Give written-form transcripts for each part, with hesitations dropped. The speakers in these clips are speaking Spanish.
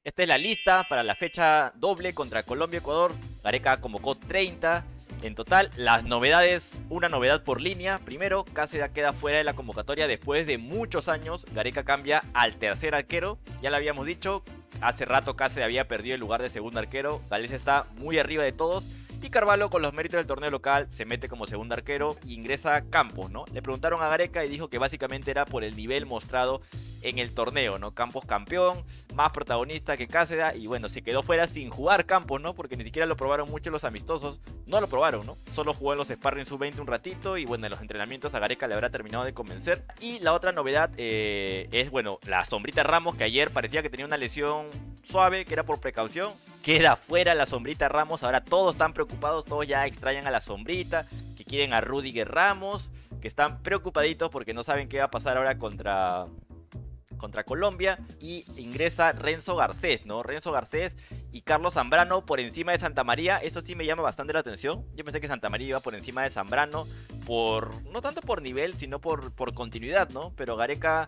Esta es la lista para la fecha doble contra Colombia-Ecuador. Gareca convocó 30 en total. Las novedades, una novedad por línea. Primero, Cáceres queda fuera de la convocatoria después de muchos años. Gareca cambia al tercer arquero. Ya lo habíamos dicho, hace rato Cáceres había perdido el lugar de segundo arquero. Gales está muy arriba de todos. Y Carvalho, con los méritos del torneo local, se mete como segundo arquero e ingresa Campos, ¿no? Le preguntaron a Gareca y dijo que básicamente era por el nivel mostrado en el torneo, ¿no? Campos campeón, más protagonista que Cáceres, y bueno, se quedó fuera sin jugar Campos, ¿no? Porque ni siquiera lo probaron mucho los amistosos, no lo probaron, ¿no? Solo jugó en los sparring sub-20 un ratito, y bueno, en los entrenamientos a Gareca le habrá terminado de convencer. Y la otra novedad es, bueno, la sombrita Ramos, que ayer parecía que tenía una lesión suave, que era por precaución, queda fuera la sombrita Ramos. Ahora todos están preocupados, todos ya extrañan a la sombrita, que quieren a Rudiger Ramos, que están preocupaditos porque no saben qué va a pasar ahora contra Colombia. Y ingresa Renzo Garcés, ¿no? Renzo Garcés y Carlos Zambrano por encima de Santamaría. Eso sí me llama bastante la atención. Yo pensé que Santamaría iba por encima de Zambrano, no tanto por nivel, sino por continuidad, ¿no? Pero Gareca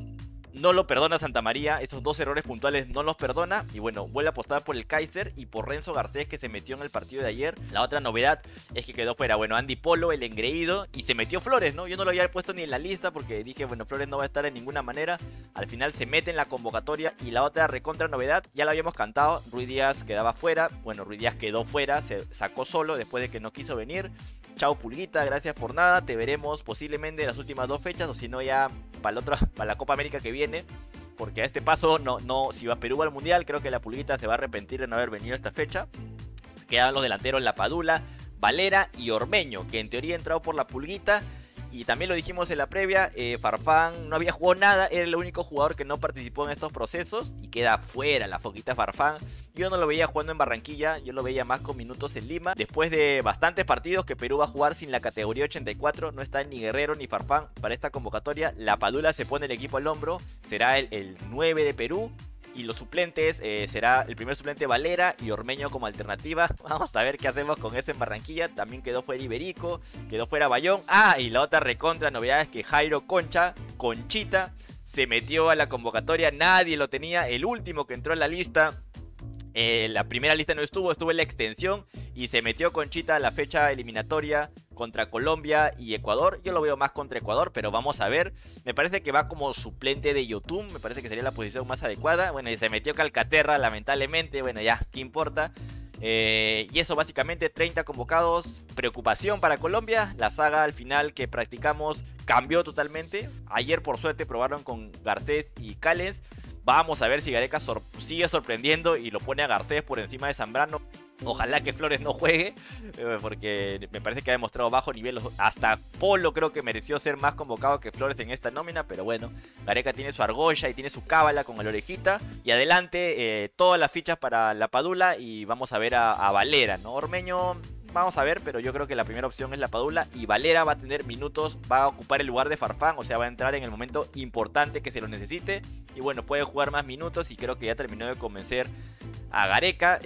no lo perdona a Santamaría, esos dos errores puntuales no los perdona. Y bueno, vuelve a apostar por el Kaiser y por Renzo Garcés, que se metió en el partido de ayer. La otra novedad es que quedó fuera, bueno, Andy Polo, el engreído, y se metió Flores, ¿no? Yo no lo había puesto ni en la lista porque dije, bueno, Flores no va a estar en ninguna manera. Al final se mete en la convocatoria. Y la otra recontra novedad, ya la habíamos cantado, Ruiz Díaz quedaba fuera. Bueno, Ruiz Díaz quedó fuera, se sacó solo después de que no quiso venir. Chao Pulguita, gracias por nada. Te veremos posiblemente en las últimas dos fechas, o si no ya para la Copa América que viene. Porque a este paso, si va Perú al Mundial, creo que la Pulguita se va a arrepentir de no haber venido a esta fecha. Quedan los delanteros La Padula, Valera y Ormeño, que en teoría ha entrado por la Pulguita. Y también lo dijimos en la previa, Farfán no había jugado nada, era el único jugador que no participó en estos procesos y queda fuera la Foquita Farfán. Yo no lo veía jugando en Barranquilla, yo lo veía más con minutos en Lima. Después de bastantes partidos que Perú va a jugar sin la categoría 84, no está ni Guerrero ni Farfán para esta convocatoria. La Padula se pone el equipo al hombro, será el 9 de Perú. Y los suplentes, será el primer suplente Valera y Ormeño como alternativa. Vamos a ver qué hacemos con eso en Barranquilla. También quedó fuera Iberico, quedó fuera Bayón. Y la otra recontra novedad es que Jairo Conchita, se metió a la convocatoria. Nadie lo tenía, el último que entró en la lista. La primera lista no estuvo en la extensión. Y se metió Conchita a la fecha eliminatoria contra Colombia y Ecuador. Yo lo veo más contra Ecuador, pero vamos a ver. Me parece que va como suplente de Yotun. Me parece que sería la posición más adecuada. Bueno, y se metió Calcaterra, lamentablemente. Bueno, ya, ¿qué importa? Y eso básicamente, 30 convocados. Preocupación para Colombia. La saga al final que practicamos cambió totalmente. Ayer por suerte probaron con Garcés y Callens. Vamos a ver si Gareca sigue sorprendiendo y lo pone a Garcés por encima de Zambrano. Ojalá que Flores no juegue, porque me parece que ha demostrado bajo nivel. Hasta Polo creo que mereció ser más convocado que Flores en esta nómina. Pero bueno, Gareca tiene su argolla y tiene su cábala con el orejita. Y adelante, todas las fichas para la Padula. Y vamos a ver a Valera, ¿no? Ormeño, vamos a ver, pero yo creo que la primera opción es la Padula. Y Valera va a tener minutos, va a ocupar el lugar de Farfán. O sea, va a entrar en el momento importante que se lo necesite. Y bueno, puede jugar más minutos y creo que ya terminó de convencer a Gareca.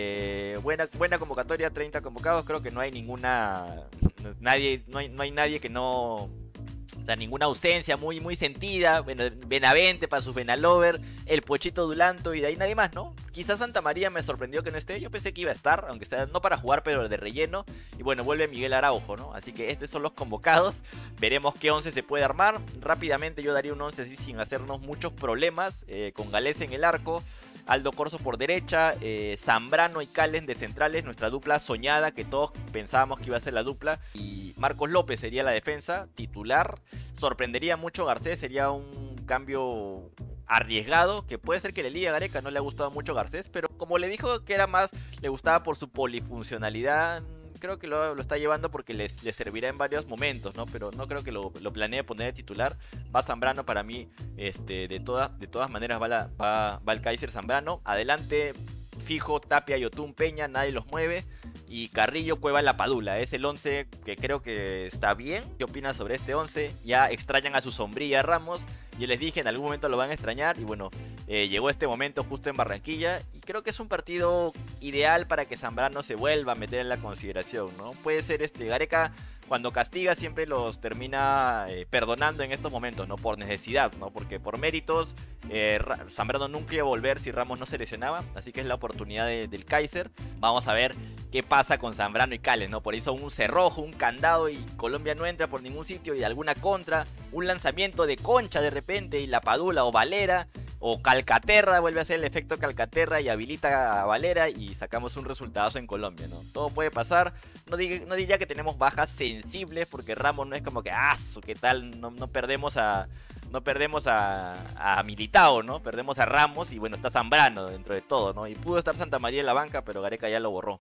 Buena convocatoria, 30 convocados. Creo que no hay ninguna... No hay nadie que no... O sea, ninguna ausencia muy sentida. Bueno, Benavente para sus Benalover, el Pochito Dulanto y de ahí nadie más, ¿no? Quizás Santa María me sorprendió que no esté. Yo pensé que iba a estar, aunque sea no para jugar, pero de relleno. Y bueno, vuelve Miguel Araujo, ¿no? Así que estos son los convocados. Veremos qué 11 se puede armar. Rápidamente yo daría un 11 así sin hacernos muchos problemas. Con Galés en el arco, Aldo Corso por derecha, Zambrano y Callens de centrales, nuestra dupla soñada que todos pensábamos que iba a ser la dupla. Y Marcos López sería la defensa titular. Sorprendería mucho Garcés, sería un cambio arriesgado, que puede ser que le ligue a Gareca. No le ha gustado mucho Garcés, pero como le dijo que era más, le gustaba por su polifuncionalidad. Creo que lo está llevando porque le servirá en varios momentos, ¿no? Pero no creo que lo planee poner de titular. Va Zambrano para mí, de todas maneras va el Kaiser Zambrano. Adelante, fijo, Tapia, Yotun, Peña, nadie los mueve. Y Carrillo, Cueva, La Padula. Es el 11 que creo que está bien. ¿Qué opinas sobre este 11? Ya extrañan a su sombrilla Ramos. Yo les dije, en algún momento lo van a extrañar. Y bueno, llegó este momento justo en Barranquilla. Y creo que es un partido ideal para que Zambrano se vuelva a meter en la consideración, ¿no? Puede ser Gareca, cuando castiga siempre los termina perdonando en estos momentos, ¿no? Por necesidad, ¿no? Porque por méritos Zambrano nunca iba a volver si Ramos no se lesionaba, así que es la oportunidad del Kaiser. Vamos a ver qué pasa con Zambrano y Cales, ¿no? Por eso un cerrojo, un candado y Colombia no entra por ningún sitio y alguna contra, un lanzamiento de Concha de repente y la Padula o Valera o Calcaterra vuelve a hacer el efecto Calcaterra y habilita a Valera y sacamos un resultado en Colombia, ¿no? Todo puede pasar. No diría que tenemos bajas sensibles porque Ramos no es como que ¿qué tal? No perdemos a Militao, ¿no? Perdemos a Ramos y bueno, está Zambrano dentro de todo, ¿no? Y pudo estar Santa María en la banca, pero Gareca ya lo borró.